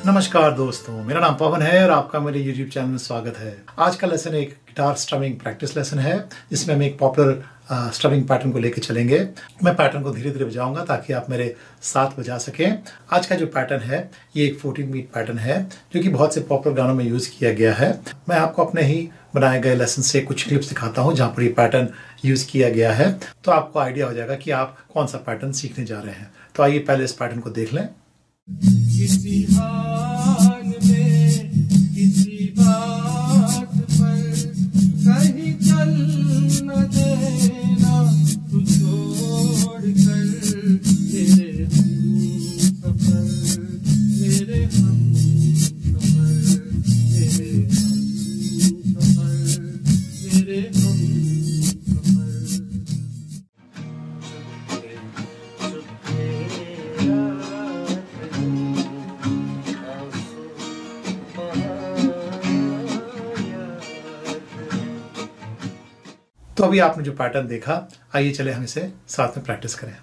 नमस्कार दोस्तों, मेरा नाम पवन है और आपका मेरे YouTube चैनल में स्वागत है। आज का लेसन एक गिटार स्ट्रमिंग प्रैक्टिस लेसन है, जिसमें हम एक पॉपुलर स्ट्रमिंग पैटर्न को लेकर चलेंगे। मैं पैटर्न को धीरे धीरे बजाऊंगा ताकि आप मेरे साथ बजा सकें। आज का जो पैटर्न है ये एक 14 बीट पैटर्न है, जो कि बहुत से पॉपुलर गानों में यूज किया गया है। मैं आपको अपने ही बनाए गए लेसन से कुछ क्लिप्स दिखाता हूँ जहाँ पर ये पैटर्न यूज किया गया है, तो आपको आइडिया हो जाएगा कि आप कौन सा पैटर्न सीखने जा रहे हैं। तो आइए पहले इस पैटर्न को देख लें। किसी हाल में किसी बात पर कहीं चल न देना तू छोड़ कर मेरे हमसफर मेरे हमसफर मेरे हमसफर मेरे हमसफर। तो अभी आपने जो पैटर्न देखा, आइए चले हम इसे साथ में प्रैक्टिस करें।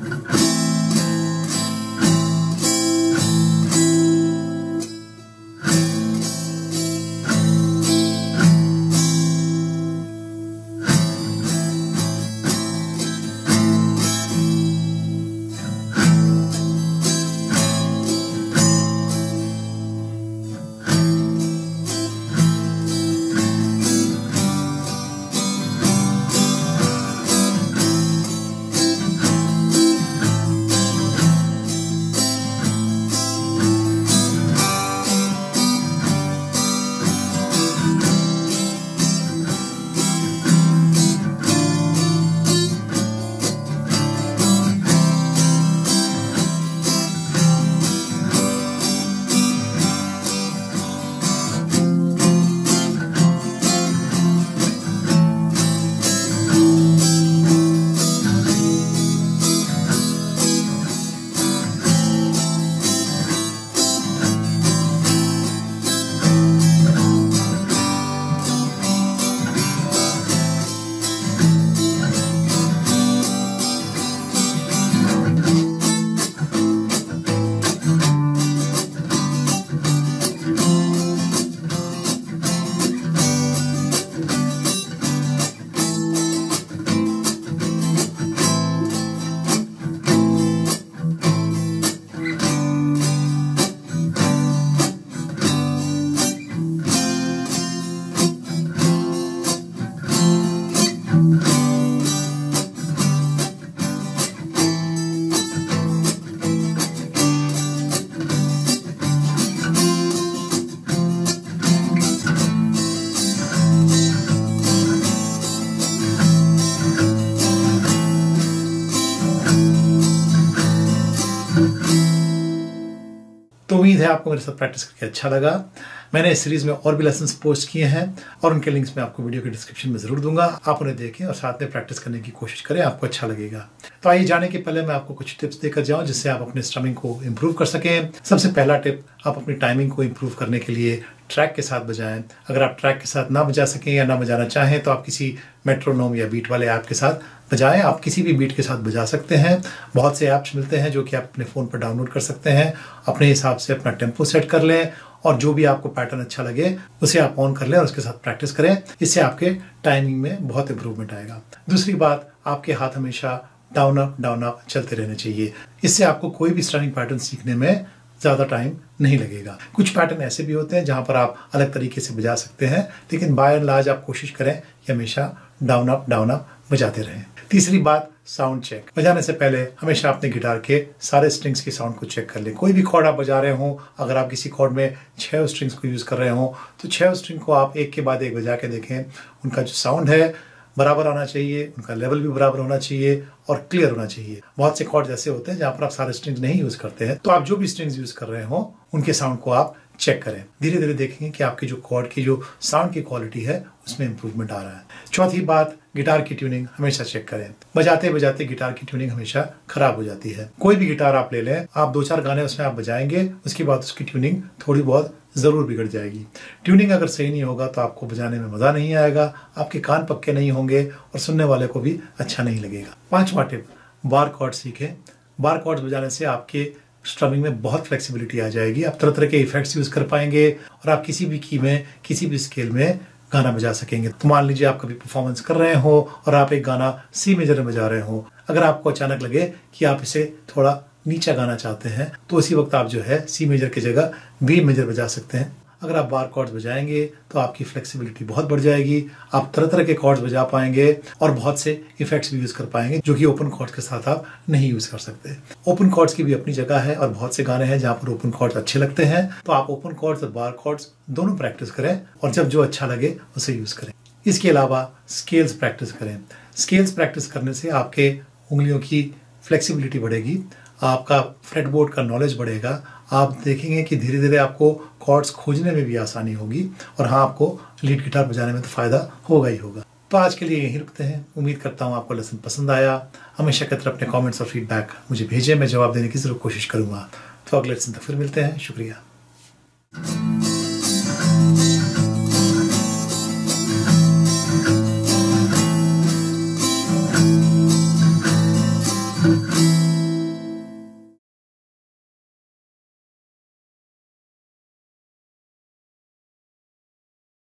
तो उम्मीद है आपको मेरे साथ प्रैक्टिस करके अच्छा लगा। मैंने इस सीरीज में और भी लेसन्स पोस्ट किए हैं और उनके लिंक्स मैं आपको वीडियो के डिस्क्रिप्शन में जरूर दूंगा। आप उन्हें देखें और साथ में प्रैक्टिस करने की कोशिश करें, आपको अच्छा लगेगा। तो आइए जाने के पहले मैं आपको कुछ टिप्स देकर जाऊं जिससे आप अपने स्ट्रमिंग को इम्प्रूव कर सकें। सबसे पहला टिप, आप अपनी टाइमिंग को इम्प्रूव करने के लिए ट्रैक के साथ बजाएं। अगर आप ट्रैक के साथ ना बजा सकें या ना बजाना चाहें तो आप किसी मेट्रोनोम या बीट वाले ऐप के साथ बजाएं। आप किसी भी बीट के साथ बजा सकते हैं। बहुत से ऐप्स मिलते हैं जो कि आप अपने फ़ोन पर डाउनलोड कर सकते हैं। अपने हिसाब से अपना टेम्पो सेट कर लें और जो भी आपको पैटर्न अच्छा लगे उसे आप ऑन कर लें और उसके साथ प्रैक्टिस करें। इससे आपके टाइमिंग में बहुत इंप्रूवमेंट आएगा। दूसरी बात, आपके हाथ हमेशा डाउन अप चलते रहने चाहिए। इससे आपको कोई भी स्ट्रमिंग पैटर्न सीखने में ज़्यादा टाइम नहीं लगेगा। कुछ पैटर्न ऐसे भी होते हैं जहां पर आप अलग तरीके से बजा सकते हैं, लेकिन बाय एंड लार्ज आप कोशिश करें कि हमेशा डाउन अप बजाते रहें। तीसरी बात, साउंड चेक। बजाने से पहले हमेशा अपने गिटार के सारे स्ट्रिंग्स की साउंड को चेक कर लें। कोई भी कॉर्ड आप बजा रहे हो, अगर आप किसी कॉर्ड में 6 स्ट्रिंग्स को यूज़ कर रहे हो तो 6 स्ट्रिंग को आप एक के बाद एक बजा के देखें। उनका जो साउंड है बराबर आना चाहिए, उनका लेवल भी बराबर होना चाहिए और क्लियर होना चाहिए। बहुत से कॉर्ड्स ऐसे होते हैं जहां पर आप सारे स्ट्रिंग्स नहीं यूज करते हैं, तो आप जो भी स्ट्रिंग्स यूज कर रहे हो उनके साउंड को आप चेक करें। धीरे धीरे देखेंगे कि आपकी जो कॉर्ड की जो साउंड की क्वालिटी है उसमें इंप्रूवमेंट आ रहा है। चौथी बात, गिटार की ट्यूनिंग हमेशा चेक करें। बजाते बजाते गिटार की ट्यूनिंग हमेशा खराब हो जाती है। कोई भी गिटार आप ले लें, आप 2-4 गाने उसमें आप बजाएंगे, उसके बाद उसकी ट्यूनिंग थोड़ी बहुत जरूर बिगड़ जाएगी। ट्यूनिंग अगर सही नहीं होगा तो आपको बजाने में मजा नहीं आएगा, आपके कान पक्के नहीं होंगे और सुनने वाले को भी अच्छा नहीं लगेगा। 5वां टिप, बार कॉर्ड सीखें। बार कॉर्ड्स बजाने से आपके स्ट्रमिंग में बहुत फ्लेक्सिबिलिटी आ जाएगी। आप तरह तरह के इफेक्ट्स यूज कर पाएंगे और आप किसी भी की में, किसी भी स्केल में गाना बजा सकेंगे। तो मान लीजिए आप कभी परफॉर्मेंस कर रहे हो और आप एक गाना सी मेजर में बजा रहे हो, अगर आपको अचानक लगे कि आप इसे थोड़ा नीचा गाना चाहते हैं तो उसी वक्त आप जो है सी मेजर की जगह बी मेजर बजा सकते हैं। अगर आप बार कॉर्ड्स बजाएंगे तो आपकी फ्लेक्सिबिलिटी बहुत बढ़ जाएगी, आप तरह तरह के कॉर्ड्स बजा पाएंगे और बहुत से इफेक्ट्स भी यूज कर पाएंगे जो कि ओपन कॉर्ड्स के साथ आप नहीं यूज कर सकते। ओपन कॉर्ड्स की भी अपनी जगह है और बहुत से गाने हैं जहां पर ओपन कॉर्ड्स अच्छे लगते हैं, तो आप ओपन कॉर्ड्स और बार कॉर्ड्स दोनों प्रैक्टिस करें और जब जो अच्छा लगे उसे यूज करें। इसके अलावा स्केल्स प्रैक्टिस करें। स्केल्स प्रैक्टिस करने से आपके उंगलियों की फ्लेक्सिबिलिटी बढ़ेगी, आपका फ्रेटबोर्ड का नॉलेज बढ़ेगा, आप देखेंगे कि धीरे धीरे आपको कॉर्ड्स खोजने में भी आसानी होगी और हाँ, आपको लीड गिटार बजाने में तो फायदा होगा ही होगा। तो आज के लिए यहीं रुकते हैं। उम्मीद करता हूँ आपको लेसन पसंद आया। हमेशा की तरह अपने कमेंट्स और फीडबैक मुझे भेजें, मैं जवाब देने की जरूर कोशिश करूंगा। तो अगले लेसन तक फिर मिलते हैं। शुक्रिया।